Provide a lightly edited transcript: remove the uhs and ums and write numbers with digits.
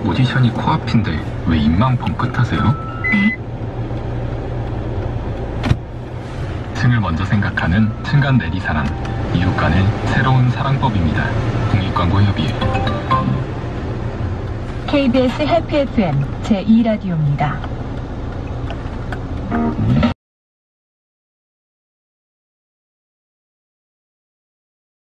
오디션이 코앞인데 왜 입만 벙긋하세요? 네. 층을 먼저 생각하는 층간 내리사랑, 이웃 간의 새로운 사랑법입니다. 국립광고협의회. KBS 해피 FM 제2라디오입니다.